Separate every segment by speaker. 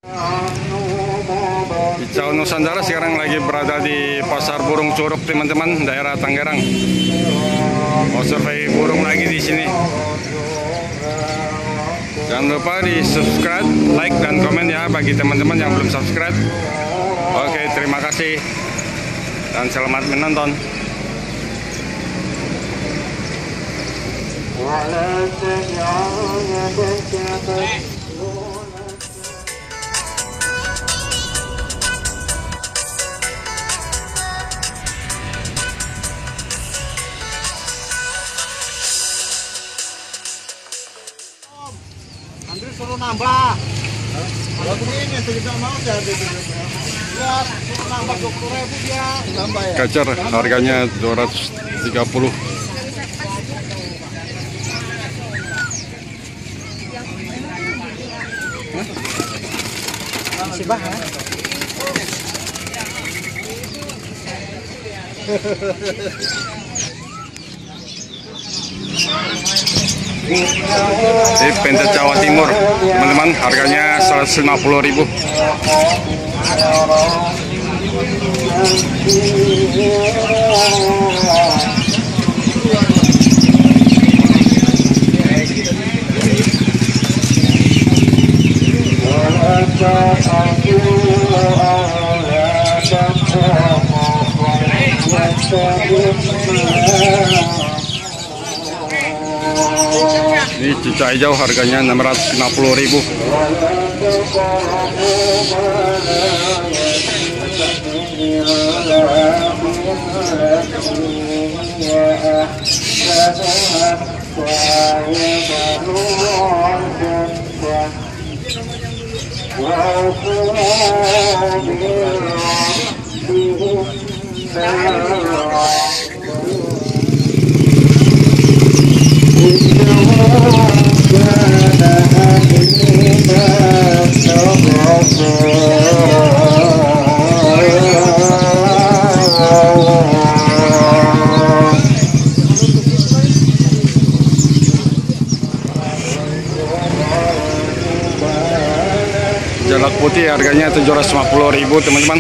Speaker 1: Kicau Nusantara sekarang lagi berada di Pasar Burung Curug, teman-teman, daerah Tangerang. Mau survei burung lagi di sini. Jangan lupa di subscribe, like, dan komen ya bagi teman-teman yang belum subscribe. Oke, terima kasih dan selamat menonton.
Speaker 2: Andri suruh nambah. Kalau begini tidak mau jadi. Ya, suruh nambah 20.000 dia. Nambah ya.
Speaker 1: Kacer harganya 230.
Speaker 2: Masih bah ya.
Speaker 1: Di Pentet Jawa Timur, teman-teman, harganya 150.000. Ini cuca hijau harganya 650.000. Jalak putih harganya 750.000, teman-teman.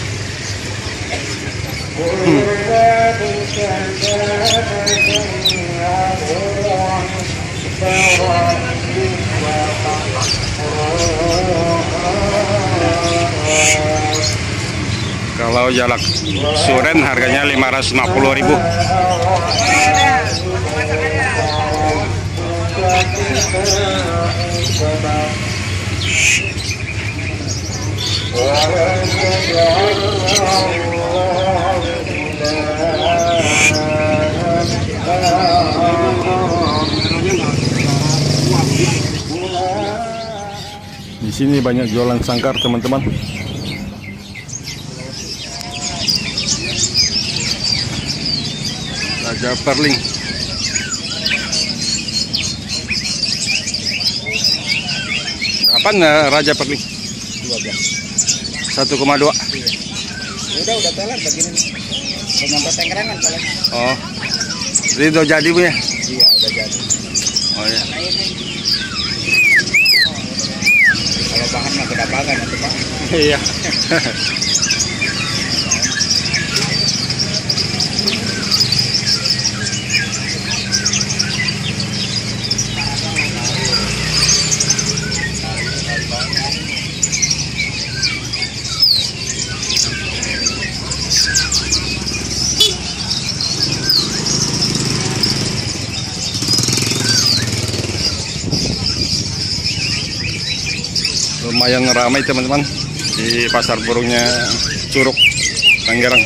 Speaker 1: Kalau jalak suren harganya 550.000. Di sini banyak jualan sangkar, teman-teman. Raja Perling. Kapan Raja Perling? 12. 1,2.
Speaker 2: Udah teler begini nih. Udah nyampe Tangerangan kalau.
Speaker 1: Oh. Jadi udah jadi, Bu ya?
Speaker 2: Iya, udah jadi.
Speaker 1: Oh ya.
Speaker 2: Kalau bahan mah kedapangan itu, Pak.
Speaker 1: Iya. Lumayan ramai, teman-teman, di pasar burungnya Curug, Tangerang.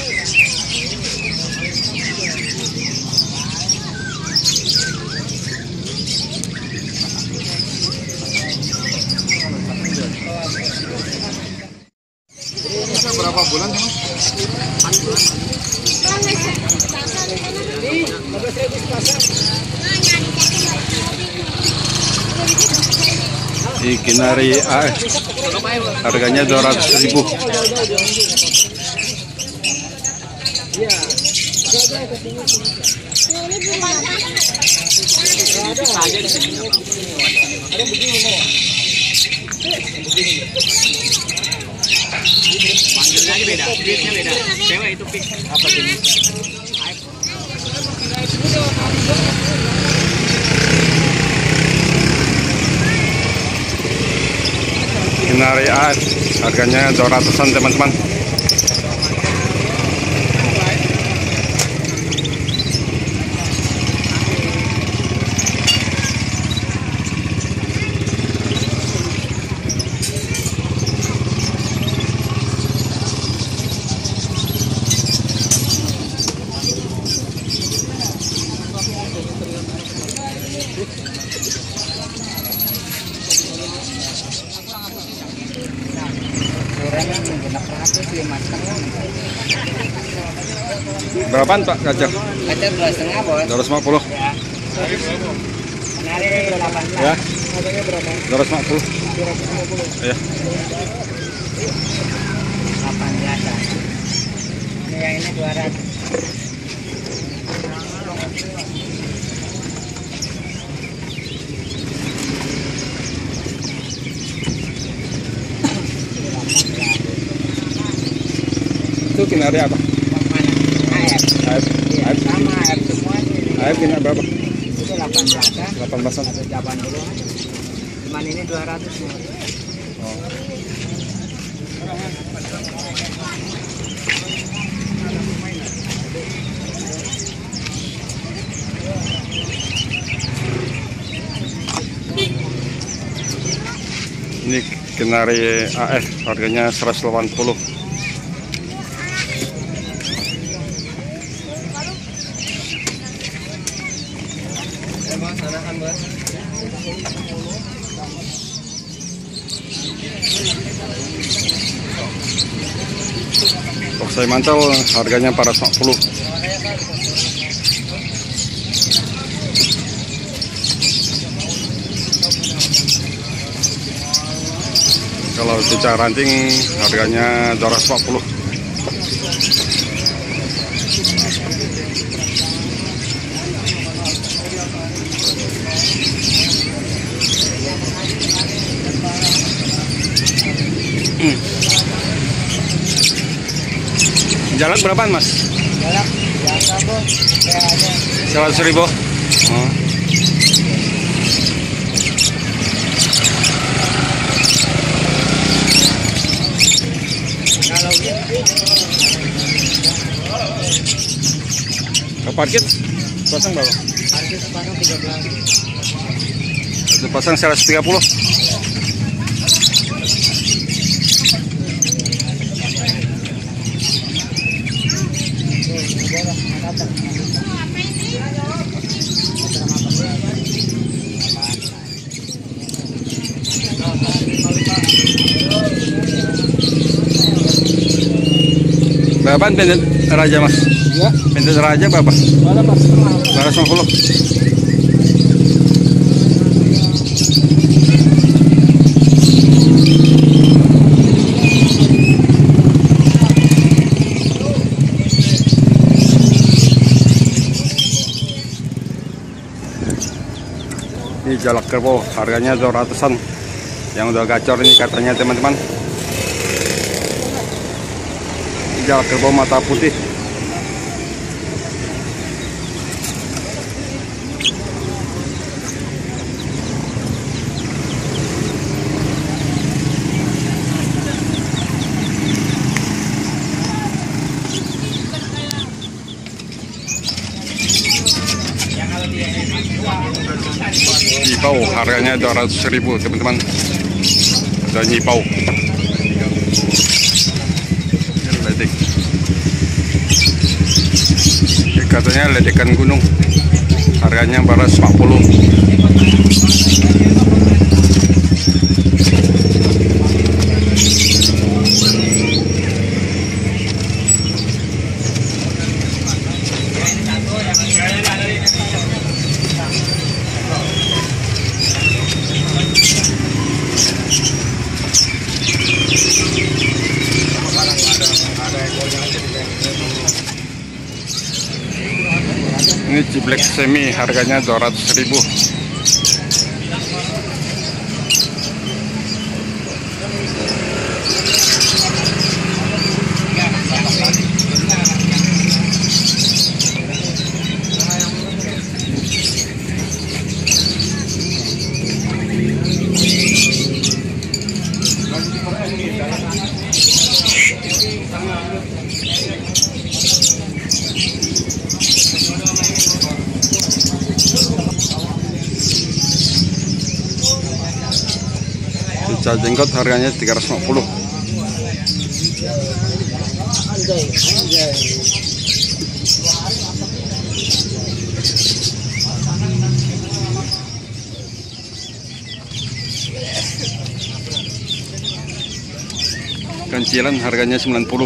Speaker 2: Berapa bulan, Mas? 4 bulan.
Speaker 1: Di Kinari harganya 200.000.
Speaker 2: Ada begini.
Speaker 3: beda, breednya beda. Cewek itu pink.
Speaker 2: Apa jenis?
Speaker 1: Kinari AF harganya 200-an teman-teman. Berapaan Pak kaca?
Speaker 3: Kaca 2,5 bos.
Speaker 1: 250.
Speaker 3: Ya. Kenari 18.
Speaker 1: Ya.
Speaker 2: Harganya berapa?
Speaker 1: 250.
Speaker 2: 250.
Speaker 1: Ya.
Speaker 3: 18. Ini yang ini 200.
Speaker 1: Itu kinari apa?
Speaker 3: AF.
Speaker 1: AF.
Speaker 3: Iya,
Speaker 1: AF.
Speaker 3: sama AF semua.
Speaker 1: AF kinari berapa?
Speaker 3: Itu 18.
Speaker 1: 18-an.
Speaker 3: Atau 80. Cuman ini 200 nih.
Speaker 1: Oh. Ini kinari AF harganya 180. Saya mantau harganya 450. Kalau cicak ranting harganya 240. Jalak berapaan Mas?
Speaker 3: Jalak biasa bos. Kayak
Speaker 1: 100.000. Oh.
Speaker 3: kalau
Speaker 1: Ke parkir pasang berapa?
Speaker 3: harga sepasang 13.
Speaker 1: Itu pasang 130. Berapaan pendet raja Mas?
Speaker 2: Ya.
Speaker 1: Pendet raja berapa?
Speaker 2: Mana Mas?
Speaker 1: 250. Ini jalak kerbau harganya 200-an. Yang udah gacor ini katanya teman-teman. Jalak kerbau mata putih. Nyipau harganya 200.000 teman-teman. Udah nyipau. Ledek. Ini katanya ledekan gunung. Harganya 440. Ini ciblek semi harganya 200.000. Rica jenggot harganya 350. Kancilan harganya 90.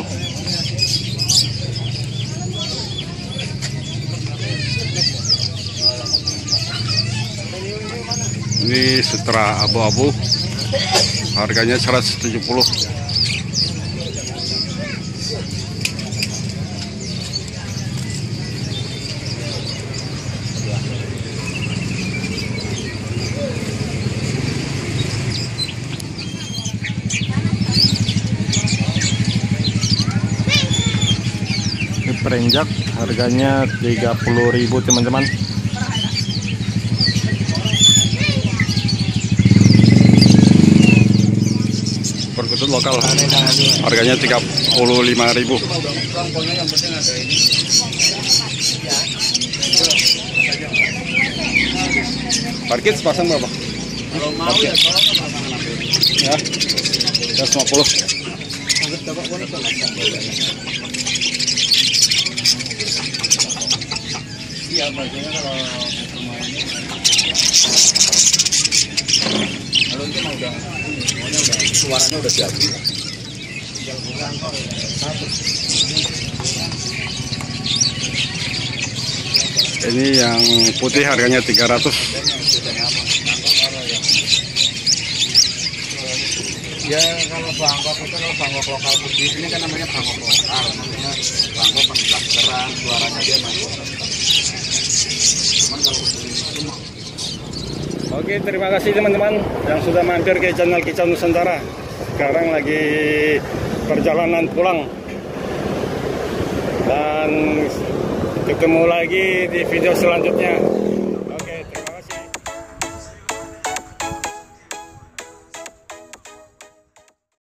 Speaker 1: Ini Sutra abu-abu harganya 170. Perenjak harganya 30.000 teman-teman. Perkutut lokal harganya 35.000. Parkir sepasang berapa?
Speaker 2: Kalau mau ya
Speaker 1: Ya, 150.
Speaker 2: Iya, biasanya kalau ini mah udah suaranya udah siap.
Speaker 1: Ini yang putih harganya 300.
Speaker 2: Ya kalau bangkok itu kalau bangkok lokal putih ini kan namanya bangkok lokal, namanya bangkok pembelajaran, suaranya dia masuk.
Speaker 1: Oke, terima kasih teman-teman yang sudah mampir ke channel Kicau Nusantara. Sekarang lagi perjalanan pulang. Dan ketemu lagi di video selanjutnya.